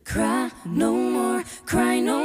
cry no more, cry no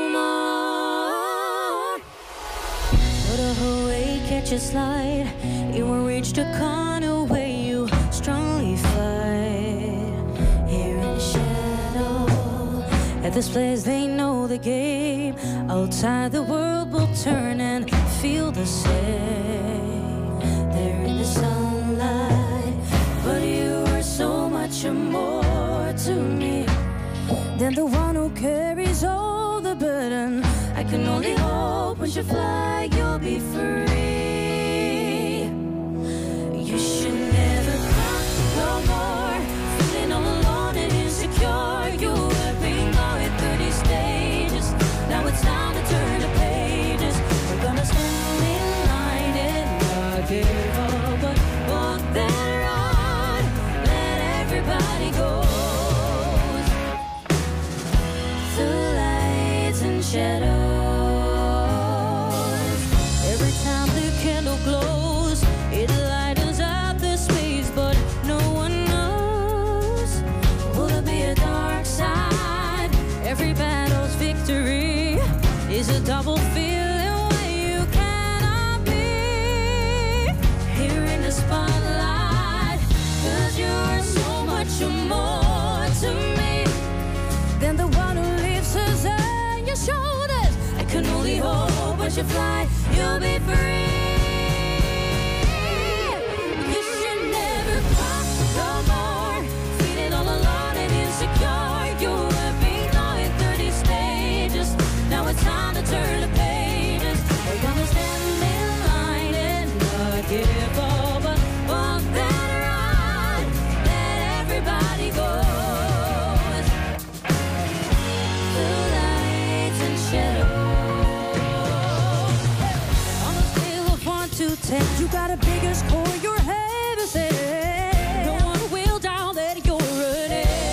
more. Put a away, catch a slide. You won't reach the corner where you strongly fight. Here in the shadow, at this place they know the game. Outside the world will turn and feel the same. They're in the sunlight, but you are so much more to me than the one who carries all the burden. I can only hope when you fly you'll be free. You should never cry no more, feeling all alone and insecure. You have been going through these stages, now it's time to turn the pages. We're gonna stand in line and not give up, but walk that road, let everybody go. Through lights and shadows, every time the candle glows, it lightens up the space, but no one knows. Will there be a dark side? Every battle's victory is a double feeling where you cannot be here in the spotlight, 'cause you're so much more to me than the one who lifts us on your shoulders. I can only hope when you fly you'll be free. You should never cry no more, feeling all alone and insecure. You have been going through these stages, now it's time to turn the pages. We're gonna stand in line and not give up, but walk that road, let everybody go. Through lights and shadows, on a scale of 1 to 10, you got a bigger score, you're heavy set. No one will doubt that you're an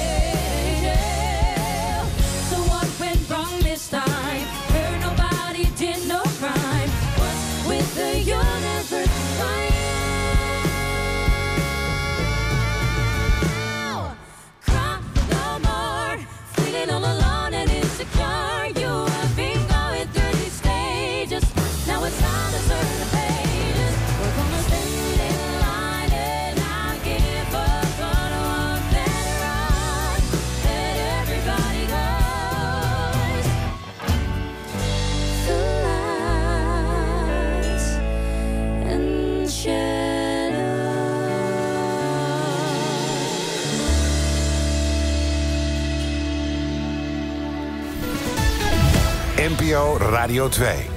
angel. So what went wrong this time? Where nobody did no crime. What's with the universe? Cry no more, feeling all alone and insecure. You have been going through these stages, now it's time to turn the pages. We're gonna stand in line and not give up, gonna walk that road, let everybody go. Through lights and shadows. NPO Radio 2.